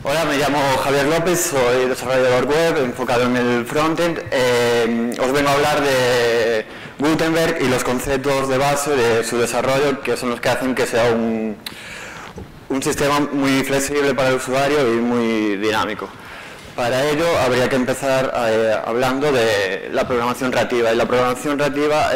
Hola, me llamo Javier López, soy desarrollador web enfocado en el frontend. Os vengo a hablar de Gutenberg y los conceptos de base de su desarrollo, que son los que hacen que sea un sistema muy flexible para el usuario y muy dinámico. Para ello habría que empezar hablando de la programación reactiva. Y la programación reactiva,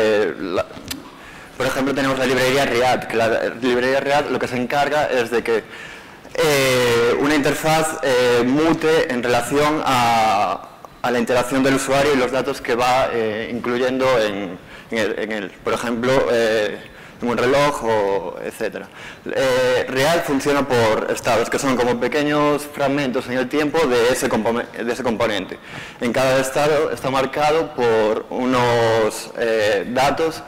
por ejemplo, tenemos la librería React, que la librería React lo que se encarga es de que una interfaz mute en relación a la interacción del usuario y los datos que va incluyendo en él. Por ejemplo, en un reloj, etc. React funciona por estados, que son como pequeños fragmentos en el tiempo de ese componente. En cada estado está marcado por unos datos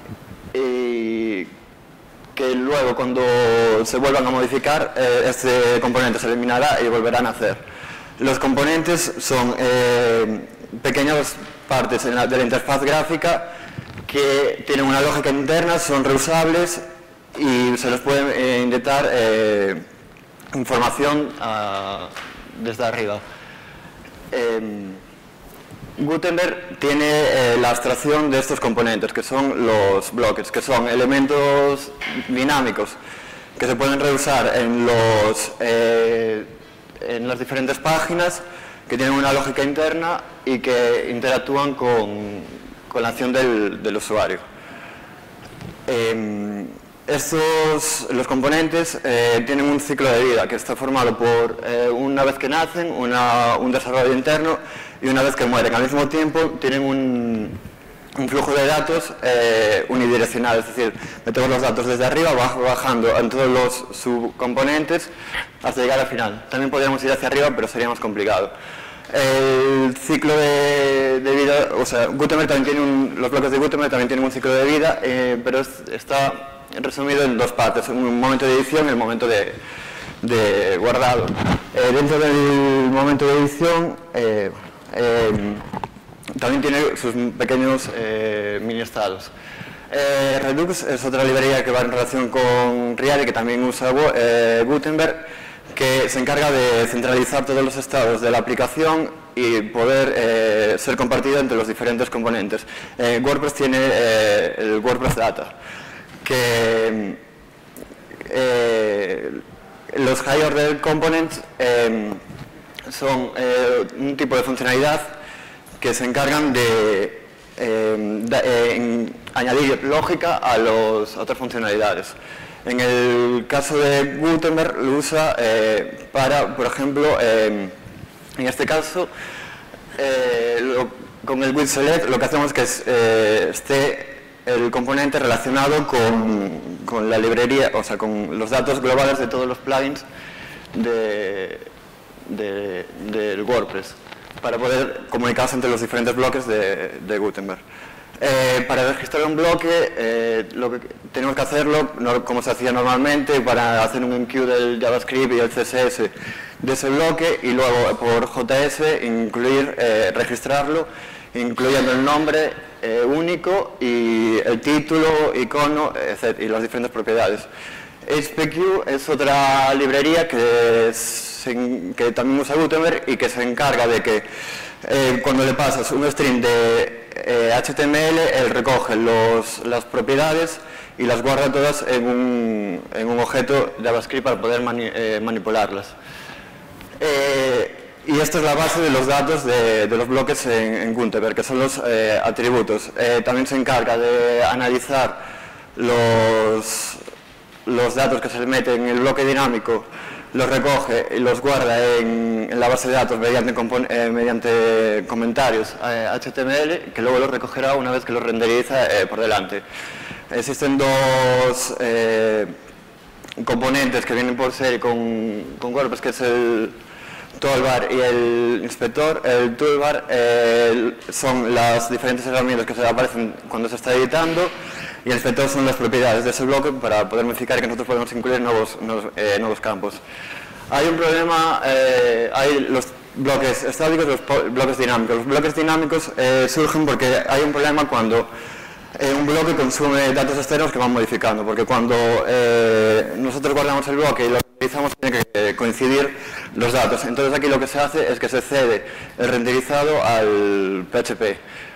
y que luego, cuando se vuelvan a modificar, este componente se eliminará y volverán a hacer. Los componentes son pequeñas partes de la interfaz gráfica que tienen una lógica interna, son reusables y se les puede inyectar información desde arriba. Gutenberg tiene la abstracción de estos componentes, que son los bloques, que son elementos dinámicos que se pueden reusar en las diferentes páginas, que tienen una lógica interna y que interactúan con la acción del usuario. Los componentes tienen un ciclo de vida que está formado por una vez que nacen, un desarrollo interno y una vez que mueren. Al mismo tiempo tienen un flujo de datos unidireccional, es decir, metemos los datos desde arriba, bajando en todos los subcomponentes hasta llegar al final. También podríamos ir hacia arriba, pero sería más complicado. El ciclo de vida, o sea, Gutenberg también tiene los bloques de Gutenberg también tienen un ciclo de vida, pero está resumido en dos partes, un momento de edición y el momento de guardado. Dentro del momento de edición también tiene sus pequeños mini estados. Redux es otra librería que va en relación con React y que también usa Gutenberg, que se encarga de centralizar todos los estados de la aplicación y poder ser compartido entre los diferentes componentes. WordPress tiene el WordPress Data, que los High Order Components son un tipo de funcionalidad que se encargan de añadir lógica a las otras funcionalidades. En el caso de Gutenberg lo usa para, por ejemplo, en este caso, con el with select lo que hacemos es que esté el componente relacionado con la librería, o sea, con los datos globales de todos los plugins del WordPress, para poder comunicarse entre los diferentes bloques de Gutenberg. Para registrar un bloque, lo que tenemos que hacerlo como se hacía normalmente, para hacer un enqueue del JavaScript y el CSS de ese bloque, y luego por JS registrarlo, incluyendo el nombre único y el título, icono, etc., y las diferentes propiedades. HPQ es otra librería que también usa Gutenberg y que se encarga de que cuando le pasas un string de HTML, él recoge las propiedades y las guarda todas en un objeto JavaScript para poder manipularlas. Y esta es la base de los datos de los bloques en Gutenberg, que son los atributos. También se encarga de analizar los datos que se meten en el bloque dinámico, los recoge y los guarda en la base de datos mediante comentarios HTML, que luego los recogerá una vez que los renderiza por delante. Existen dos componentes que vienen por serie con WordPress, que es el toolbar y el inspector. El toolbar son las diferentes herramientas que se aparecen cuando se está editando, y el inspector son las propiedades de ese bloque para poder modificar y que nosotros podemos incluir nuevos campos. Hay un problema, hay los bloques estáticos y los bloques dinámicos. Los bloques dinámicos surgen porque hay un problema cuando un bloque consume datos externos que van modificando, porque cuando nosotros guardamos el bloque y lo renderizamos tienen que coincidir los datos. Entonces aquí lo que se hace es que se cede el renderizado al PHP,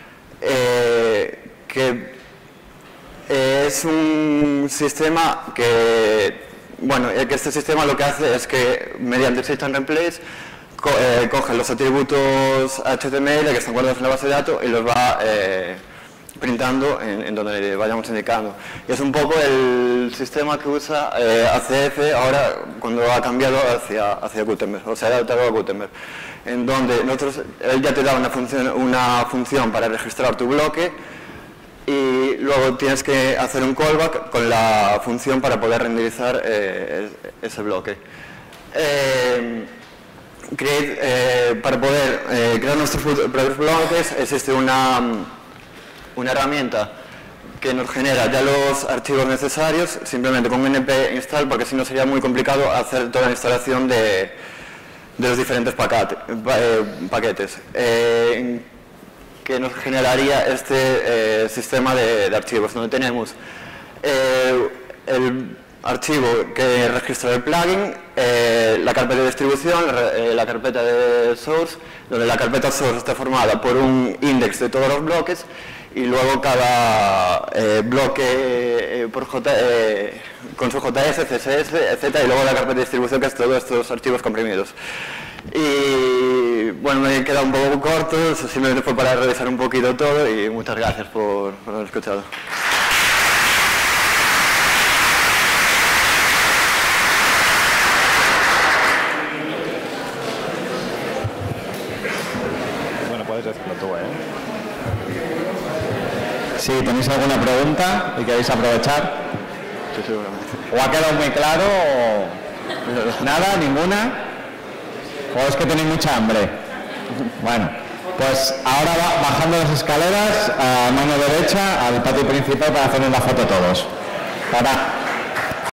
que es un sistema que, bueno, que este sistema lo que hace es que mediante System Replace coge los atributos HTML que están guardados en la base de datos y los va printando en donde vayamos indicando. Y es un poco el sistema que usa ACF ahora cuando ha cambiado hacia Gutenberg, o sea, ha adaptado a Gutenberg, en donde él ya te da una función para registrar tu bloque y luego tienes que hacer un callback con la función para poder renderizar ese bloque. Para poder crear nuestros propios bloques existe una herramienta que nos genera ya los archivos necesarios simplemente con np install, porque si no sería muy complicado hacer toda la instalación de los diferentes paquetes, que nos generaría este sistema de archivos, donde tenemos el archivo que registra el plugin, la carpeta de distribución, la carpeta de source, donde la carpeta source está formada por un index de todos los bloques y luego cada bloque con su JS, CSS, etc. y luego la carpeta de distribución, que es todos estos archivos comprimidos. Y bueno, me he quedado un poco corto, simplemente fue para revisar un poquito todo y muchas gracias por haber escuchado. Bueno, puedes decirlo tú, Si tenéis alguna pregunta y queréis aprovechar. Sí, seguramente. ¿O ha quedado muy claro? O... ¿Nada? ¿Ninguna? ¿O es que tenéis mucha hambre? Bueno, pues ahora bajando las escaleras a mano derecha al patio principal para hacernos la foto todos. Para.